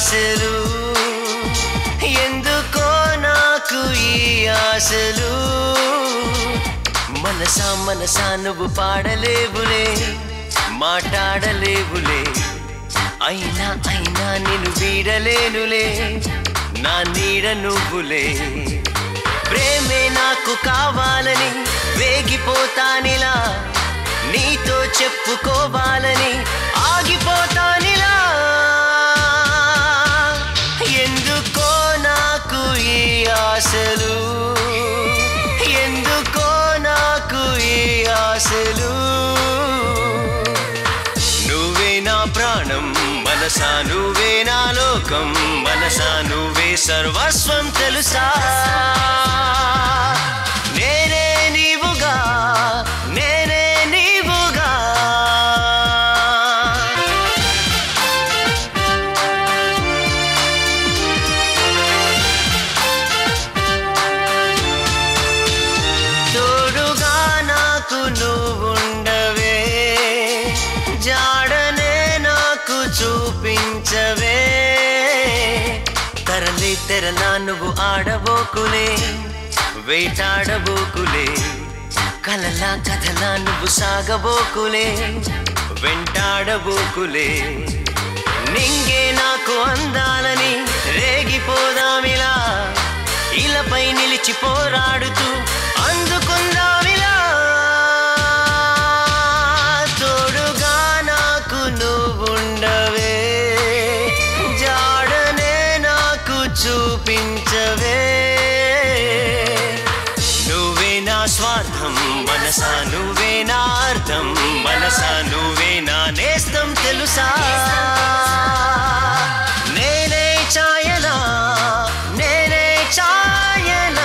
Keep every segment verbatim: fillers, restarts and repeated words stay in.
ఆశలు ఎందుకో నాకు ఈ ఆశలు మనసా మనసా నువ్వు పాడలేవులే మాట్లాడలేవులే అయినా అయినా నిన్ను వీడలేనులే నా నీడ నువ్వులే ప్రేమే నాకు కావాలని వేగిపోతానిలా నీతో చెప్పుకోవాలని ఆగిపోతానిలా ఎందుకో నాకు ఈ ఆశలు ఎందుకో నాకు ఈ ఆశలు నువ్వే నా ప్రాణం మనసా నువ్వే నా లోకం మనసా నువ్వే సర్వస్వం తెలుసా నేనే నీవుగా నేనే నీవుగా తోడుగా నాకు నువ్వుండవే జాడనే నాకు చూపించవే తరలి తెరలా నువ్వు ఆడబోకులే వేటాడబోకులే కలలా కథలా నువ్వు సాగబోకులే వెంటాడబోకులే నింగే నాకు అందాలని రేగిపోదామిలా ఇలపై నిలిచి పోరాడుతూ అందుకుందామిలా తోడుగా నాకు నువ్వుండవే జాడనే నాకు చూపించవే నువ్వే నా స్వార్థం మనసా నువ్వే నా అర్థం మనసా నువ్వే నా నేస్తం తెలుసా నేనే ఛాయనా నేనే ఛాయనా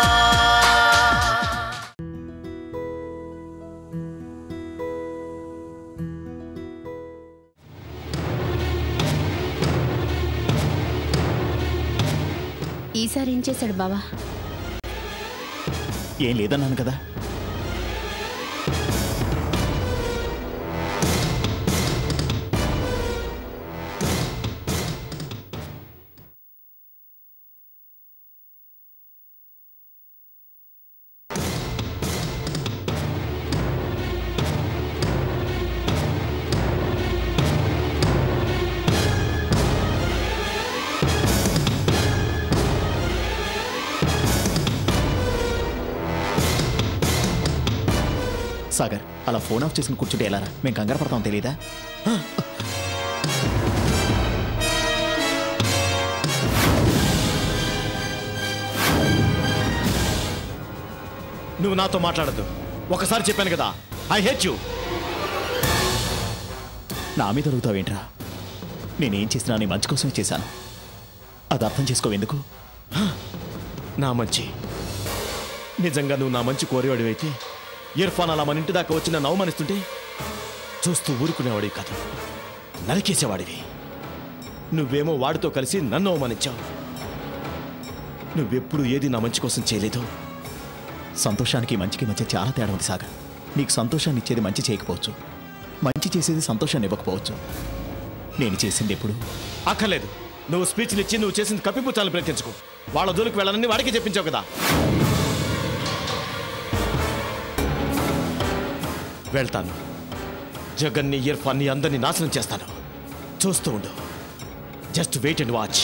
ఈసారి ఏం చేశాడు బావా? ఏం లేదన్నాను కదా. సాగర్ అలా ఫోన్ ఆఫ్ చేసుకుని కూర్చుంటే ఎలారా? మేము కంగారు పడతాం తెలీదా? నువ్వు నాతో మాట్లాడద్దు. ఒకసారి చెప్పాను కదా, ఐ హేట్ యు. నా మీద అడుగుతావేంట్రా? నేనేం చేసినా నీ మంచి కోసమే చేశాను. అది అర్థం చేసుకోవెందుకు? నా మంచి నిజంగా నువ్వు నా మంచి కోరేవాడివైతే ఇర్ఫాన్ అలా మన ఇంటి దాకా వచ్చి నన్ను అవమానిస్తుంటే చూస్తూ ఊరుకునేవాడివి కాదు, నరికేసేవాడివి. నువ్వేమో వాడితో కలిసి నన్ను అవమానించావు. నువ్వెప్పుడు ఏది నా మంచి కోసం చేయలేదు. సంతోషానికి మంచికి మధ్య చాలా తేడా ఉంది సాగర్. నీకు సంతోషాన్ని ఇచ్చేది మంచి చేయకపోవచ్చు, మంచి చేసేది సంతోషాన్ని ఇవ్వకపోవచ్చు. నేను చేసింది ఎప్పుడు అక్కర్లేదు. నువ్వు స్పీచ్లు ఇచ్చి నువ్వు చేసింది కప్పిపుచ్చాలని ప్రయత్నించుకో. వాళ్ళ జోలికి వెళ్ళాలని వాడికి చెప్పించావు కదా. వెళ్తాను. జగన్ని, ఇర్ఫాన్ని అందరినీ నాశనం చేస్తాను. చూస్తూ ఉండు. Just wait and watch.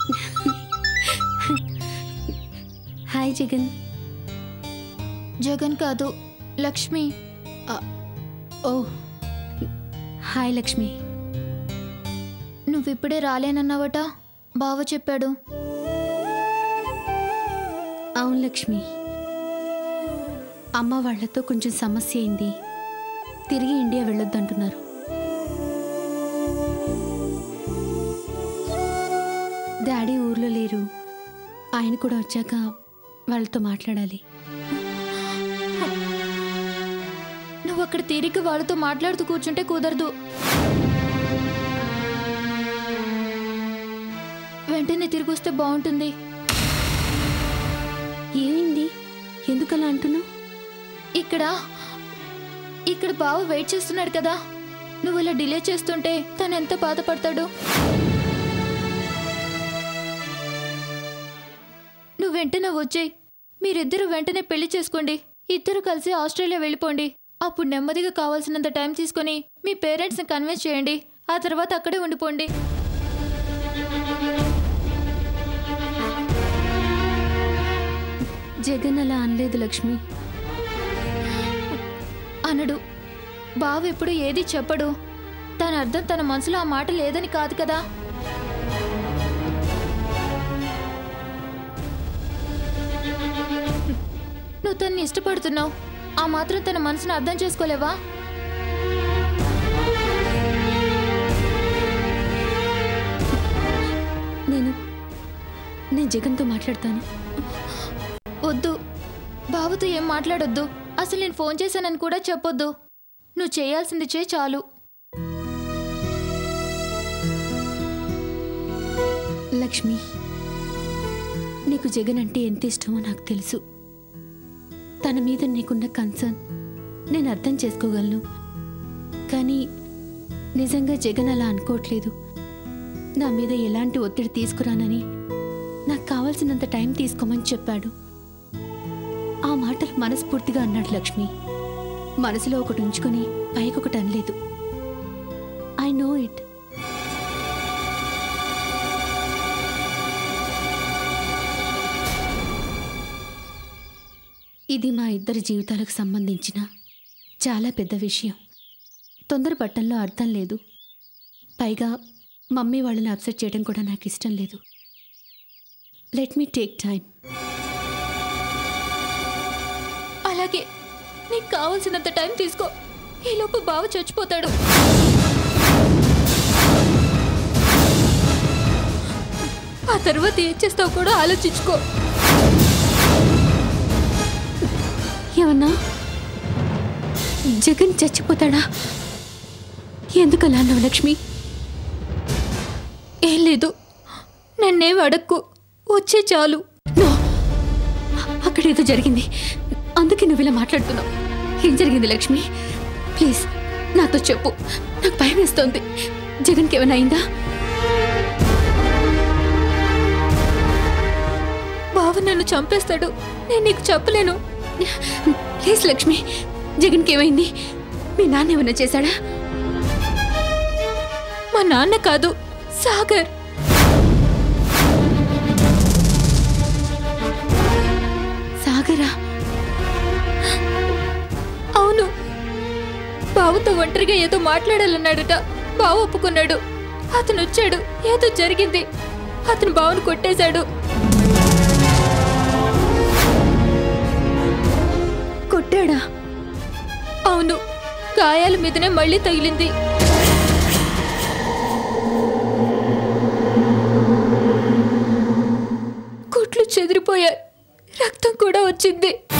Hi Jagan. Jagan కాదు, లక్ష్మి. Oh hi Lakshmi. నువ్విప్పుడే రాలేనన్నావట, బావ చెప్పాడు. అవును లక్ష్మి, అమ్మ వాళ్లతో కొంచెం సమస్య అయింది, తిరిగి ఇండియా వెళ్ళొద్దంటున్నారు. డాడీ ఊర్లో లేరు, ఆయన కూడా వచ్చాక వాళ్ళతో మాట్లాడాలి. నువ్వు అక్కడ తీరిక వాళ్ళతో మాట్లాడుతూ కూర్చుంటే కుదరదు. వెంటనే తిరిగి వస్తే బాగుంటుంది. ఏమైంది, ఎందుకలా అంటున్నావు? ఇక్కడ ఇక్కడ బావ వెయిట్ చేస్తున్నాడు కదా, నువ్వు ఇలా డిలే చేస్తుంటే తను ఎంత బాధపడతాడు. నువ్వు వెంటనే వచ్చేయి, మీరిద్దరూ వెంటనే పెళ్లి చేసుకోండి, ఇద్దరు కలిసి ఆస్ట్రేలియా వెళ్ళిపోండి. అప్పుడు నెమ్మదిగా కావాల్సినంత టైం తీసుకొని మీ పేరెంట్స్ని కన్విన్స్ చేయండి, ఆ తర్వాత అక్కడే ఉండిపోండి. జగన్ అలా అనలేదు లక్ష్మి. అనడు, బావ ఎప్పుడు ఏది చెప్పడు. తన అర్థం తన మనసులో ఆ మాట లేదని కాదు కదా. నువ్వు తన్ని ఇష్టపడుతున్నావు, ఆ మాత్రం తన మనసును అర్థం చేసుకోలేవా? నేను నేను జగన్తో మాట్లాడతాను. వద్దు, బావతో ఏం మాట్లాడొద్దు. అసలు నేను ఫోన్ చేశానని కూడా చెప్పొద్దు. నువ్వు చేయాల్సింది చే చాలు. లక్ష్మి, నీకు జగన్ అంటే ఎంత ఇష్టమో నాకు తెలుసు. తన మీద నీకున్న కన్సర్న్ నేను అర్థం చేసుకోగలను. కానీ నిజంగా జగన్ అలా అనుకోవట్లేదు. నా మీద ఎలాంటి ఒత్తిడి తీసుకురానని, నాకు కావాల్సినంత టైం తీసుకోమని చెప్పాడు. ఆ మాటలు మనస్ఫూర్తిగా అన్నాడు లక్ష్మి. మనసులో ఒకటి ఉంచుకొని పైకొకటి అనలేదు. I know it. ఇది మా ఇద్దరి జీవితాలకు సంబంధించిన చాలా పెద్ద విషయం. తొందరపట్టంలో అర్థం లేదు. పైగా మమ్మీ వాళ్ళని అప్సెట్ చేయడం కూడా నాకు ఇష్టం లేదు. Let me take time. అలాగే, నీకు కావాల్సినంత టైం తీసుకో. ఈలోపు బావ చచ్చిపోతాడు. ఆ తర్వాత ఏం చేస్తావు కూడా ఆలోచించుకో. ఏమన్నా జగన్ చచ్చిపోతాడా? ఎందుకలా అన్నావు లక్ష్మి? ఏం లేదు, నన్నేం అడక్కు, వచ్చే చాలు. నో, అక్కడ ఏదో జరిగింది, అందుకే నువ్వు ఇలా మాట్లాడుతున్నావు. ఏం జరిగింది లక్ష్మి? ప్లీజ్ నాతో చెప్పు, నాకు భయం వేస్తోంది. జగన్కి ఏమైనా అయిందా? బావ నన్ను చంపేస్తాడు, నేను నీకు చెప్పలేను. ప్లీజ్ లక్ష్మి, జగన్కి ఏమైంది? మీ నాన్న ఏమైనా చేశాడా? మా నాన్న కాదు, సాగర్. సాగరా? అవును, బావతో ఒంటరిగా ఏదో మాట్లాడాలన్నాడుట. బావ ఒప్పుకున్నాడు. అతను వచ్చాడు, ఏదో జరిగింది. అతను బావను కొట్టేశాడు. కొట్టాడా? అవును, గాయాల మీదనే మళ్ళీ తగిలింది. కుట్లు చెదిరిపోయాయి, రక్తం కూడా వచ్చింది.